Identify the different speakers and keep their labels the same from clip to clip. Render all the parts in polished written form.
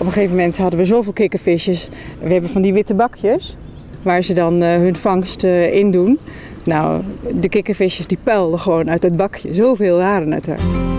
Speaker 1: een gegeven moment hadden we zoveel kikkervisjes. We hebben van die witte bakjes waar ze dan hun vangst in doen. Nou, de kikkervisjes die puilden gewoon uit het bakje. Zoveel waren het er.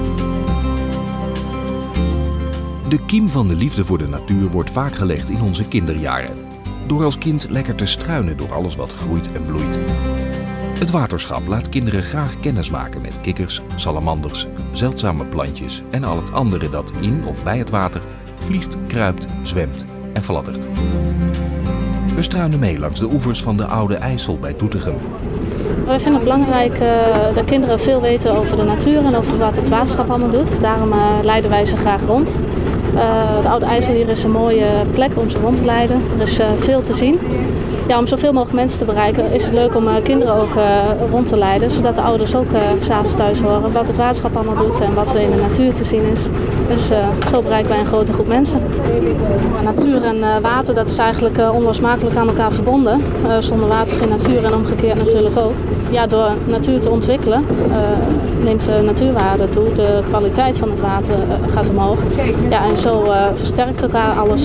Speaker 2: De kiem van de liefde voor de natuur wordt vaak gelegd in onze kinderjaren. Door als kind lekker te struinen door alles wat groeit en bloeit. Het waterschap laat kinderen graag kennis maken met kikkers, salamanders, zeldzame plantjes en al het andere dat in of bij het water vliegt, kruipt, zwemt en fladdert. We struinen mee langs de oevers van de Oude IJssel bij Doetinchem.
Speaker 3: Wij vinden het belangrijk dat kinderen veel weten over de natuur en over wat het waterschap allemaal doet. Daarom leiden wij ze graag rond. De Oude IJssel hier is een mooie plek om ze rond te leiden. Er is veel te zien. Ja, om zoveel mogelijk mensen te bereiken is het leuk om kinderen ook rond te leiden. Zodat de ouders ook 's avonds thuis horen wat het waterschap allemaal doet en wat er in de natuur te zien is. Dus zo bereiken wij een grote groep mensen. Natuur en water, dat is eigenlijk onlosmakelijk aan elkaar verbonden. Zonder water geen natuur en omgekeerd natuurlijk ook. Ja, door natuur te ontwikkelen neemt de natuurwaarde toe. De kwaliteit van het water gaat omhoog. Ja, en zo versterkt elkaar alles.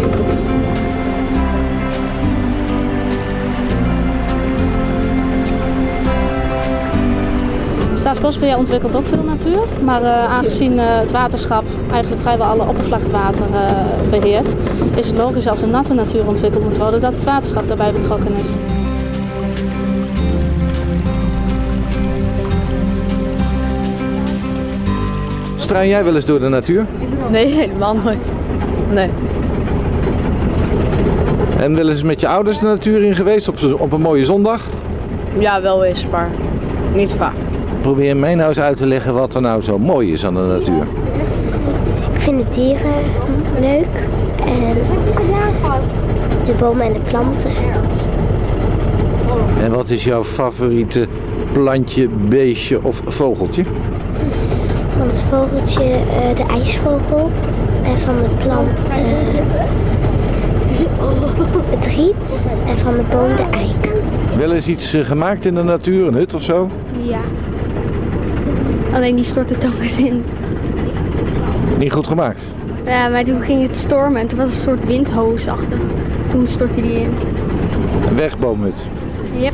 Speaker 3: Staatsbosbeheer ontwikkelt ook veel natuur, maar aangezien het waterschap eigenlijk vrijwel alle oppervlaktewater beheert, is het logisch als een natte natuur ontwikkeld moet worden dat het waterschap daarbij betrokken is.
Speaker 4: Struin jij wel eens door de natuur?
Speaker 5: Nee, helemaal nooit. Nee.
Speaker 4: En wel eens met je ouders de natuur in geweest op een mooie zondag?
Speaker 5: Ja, wel eens, maar niet vaak.
Speaker 4: Probeer mij nou eens uit te leggen wat er nou zo mooi is aan de natuur.
Speaker 6: Ik vind de dieren leuk en de bomen en de planten.
Speaker 4: En wat is jouw favoriete plantje, beestje of vogeltje?
Speaker 6: Van het vogeltje de ijsvogel en van de plant het riet en van de boom de eik.
Speaker 4: Wel eens iets gemaakt in de natuur, een hut of zo?
Speaker 6: Ja. Alleen die stortte toch eens in.
Speaker 4: Niet goed gemaakt?
Speaker 6: Ja, maar toen ging het stormen en toen was het een soort windhoos achter. Toen stortte die in.
Speaker 4: Een wegboomhut?
Speaker 6: Yep.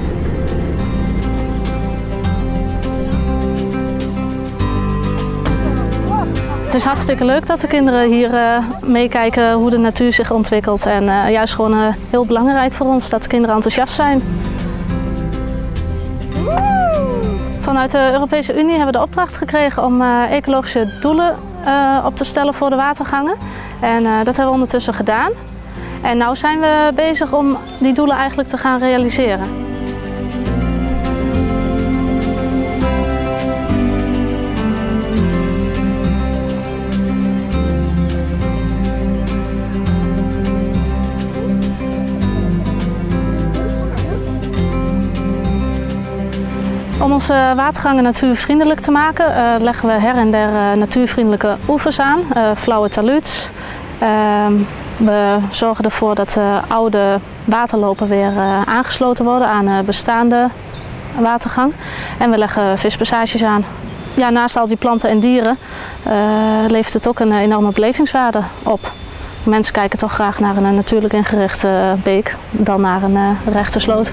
Speaker 3: Het is hartstikke leuk dat de kinderen hier meekijken hoe de natuur zich ontwikkelt. En juist gewoon heel belangrijk voor ons dat de kinderen enthousiast zijn. Vanuit de Europese Unie hebben we de opdracht gekregen om ecologische doelen op te stellen voor de watergangen. En dat hebben we ondertussen gedaan. En nu zijn we bezig om die doelen eigenlijk te gaan realiseren. Om onze watergangen natuurvriendelijk te maken leggen we her en der natuurvriendelijke oevers aan, flauwe taluds. We zorgen ervoor dat oude waterlopen weer aangesloten worden aan bestaande watergang. En we leggen vispassages aan. Ja, naast al die planten en dieren levert het ook een enorme belevingswaarde op. Mensen kijken toch graag naar een natuurlijk ingerichte beek dan naar een rechte sloot.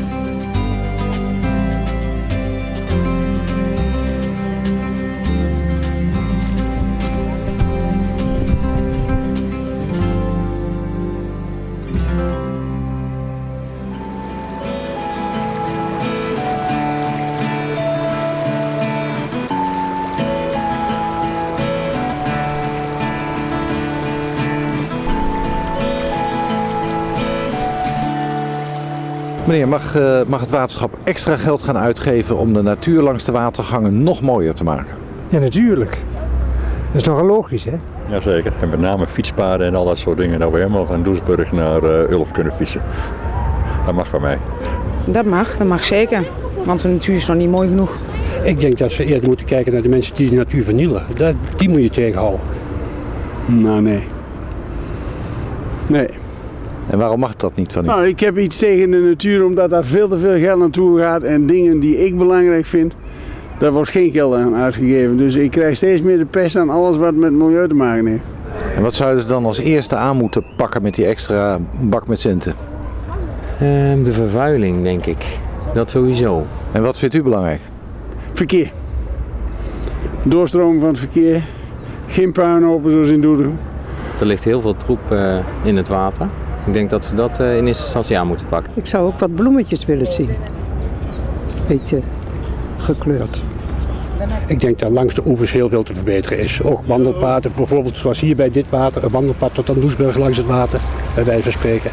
Speaker 4: Meneer, mag het waterschap extra geld gaan uitgeven om de natuur langs de watergangen nog mooier te maken?
Speaker 7: Ja, natuurlijk. Dat is nogal logisch, hè?
Speaker 8: Jazeker. En met name fietspaden en al dat soort dingen. Dat we helemaal van Doesburg naar Ulft kunnen fietsen. Dat mag van mij.
Speaker 1: Dat mag zeker. Want de natuur is nog niet mooi genoeg.
Speaker 7: Ik denk dat we eerder moeten kijken naar de mensen die de natuur vernielen. Die moet je tegenhouden.
Speaker 9: Nou, nee. Nee.
Speaker 4: En waarom mag dat niet van u?
Speaker 9: Nou, ik heb iets tegen de natuur omdat daar veel te veel geld naartoe gaat en dingen die ik belangrijk vind, daar wordt geen geld aan uitgegeven. Dus ik krijg steeds meer de pest aan alles wat met milieu te maken heeft.
Speaker 4: En wat zouden ze dan als eerste aan moeten pakken met die extra bak met centen?
Speaker 10: De vervuiling, denk ik. Dat sowieso.
Speaker 4: En wat vindt u belangrijk?
Speaker 9: Verkeer. Doorstroming van het verkeer. Geen puinhopen zoals in Doetinchem.
Speaker 10: Er ligt heel veel troep in het water. Ik denk dat ze dat in eerste instantie aan moeten pakken.
Speaker 11: Ik zou ook wat bloemetjes willen zien. Beetje gekleurd.
Speaker 7: Ik denk dat langs de oevers heel veel te verbeteren is. Ook wandelpaden, bijvoorbeeld zoals hier bij dit water, een wandelpad tot aan Doesburg langs het water, bij wijze van spreken.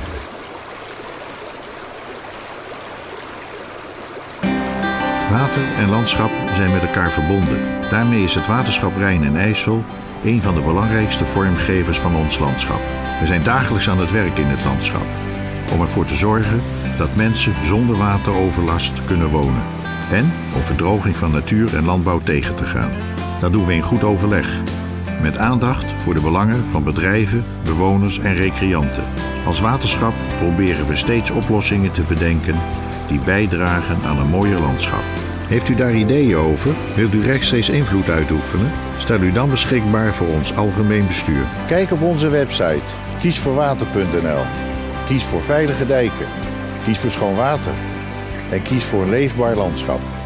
Speaker 12: Water en landschap zijn met elkaar verbonden. Daarmee is het waterschap Rijn en IJssel een van de belangrijkste vormgevers van ons landschap. We zijn dagelijks aan het werk in het landschap om ervoor te zorgen dat mensen zonder wateroverlast kunnen wonen en om verdroging van natuur en landbouw tegen te gaan. Dat doen we in goed overleg, met aandacht voor de belangen van bedrijven, bewoners en recreanten. Als waterschap proberen we steeds oplossingen te bedenken die bijdragen aan een mooier landschap. Heeft u daar ideeën over? Wilt u rechtstreeks invloed uitoefenen? Stel u dan beschikbaar voor ons algemeen bestuur.
Speaker 13: Kijk op onze website kiesvoorwater.nl. Kies voor veilige dijken. Kies voor schoon water. En kies voor een leefbaar landschap.